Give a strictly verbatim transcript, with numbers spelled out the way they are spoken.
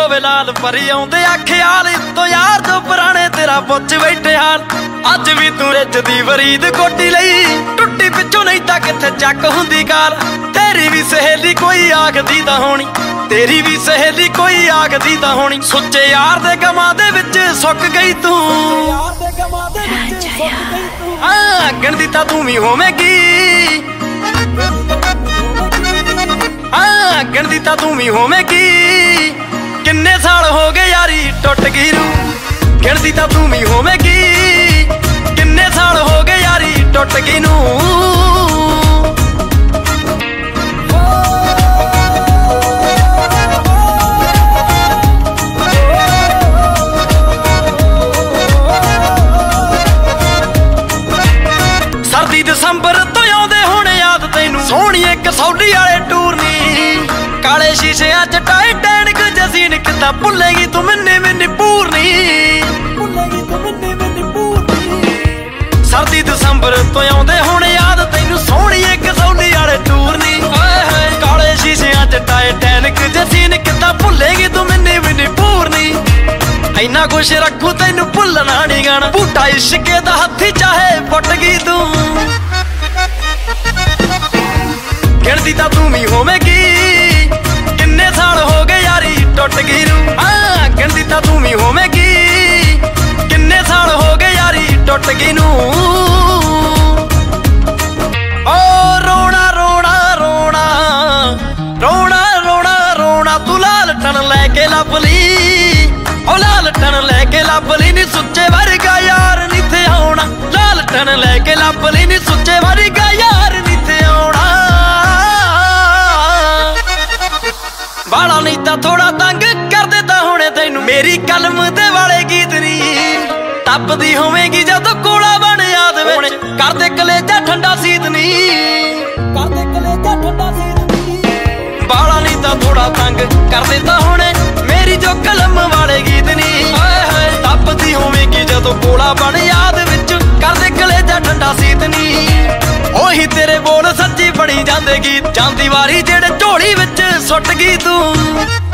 होवे लाल परी आउंदे आ ख्याल तो यार जो पुराने तेरा पुछ बैठे हाल अज भी तू रिच दी वरीद कोटी लई टुट्टी पिछों नहीं तां किथे चक हुंदी गाल तेरी भी सहेली कोई आखदी तां होनी तेरी भी सहेली कोई आखदी तां होनी सुच्चे यार दे गमां दे विच सुक गई तू हां गिणदी तां तू भी होवेगी हां गिणदी तां तू भी होवेगी किन्ने साल हो गए यारी टुट गई रू गिणदी तां तू भी होवेगी किन्ने साल हो गए यारी टुट गई नू सर्दी दसंबर तो आउंदे हुण याद तैनू सोहणीए कसौली वाले टूर नी काले शीशे च टाइटैनिक जसीन किता भुलेगी तू मैने मैने पूरनी सर्दी दसंबर तो आउंदे हुण याद तैनू सोहणीए कसौली वाले टूर नी काले शीशे च टाइटैनिक जसीन किता भुलेगी तू मैने मैने पूरनी इन्ना कुछ रखू तैनू भुलना नहीं गाना बूटा इश्के दा हत्थी चाहे पुट गई तू गिणदी तां तू भी होवेगी किन्ने साल हो गए यारी टुट गई रू हां गिणदी तां तू भी होवेगी किन्ने साल हो गए यारी टुट गई नू ओ रोना रोना रोना रोना रोना रोना तू लाल टन लैके लभली ओ लाल टन लैके लभली नी सुच्चे वर्गा यार नी थे आउणा लाल टन लैके लभली नी सुच्चे वर्गा यार नी थे आउणा बाला नहीं तां थोड़ा तंग कर देता हुणे तैनू मेरी कलम दे वाले गीत नी टपदी होवेगी जदों कोला बन याद विच कर दे कलेजा ठंडा सीत नी कर दे कलेजा ठंडा सीत नी बाला नहीं तां थोड़ा तंग कर देता हुणे मेरी जो कलम वाले गीत नी टपदी होवेगी जदों कोला बन याद विच कर दे कलेजा ठंडा सीत नी ओही तेरे बोल सच्ची बनी जांदे गीत जांदी वारी जेड़े झोली विच सुट गई तू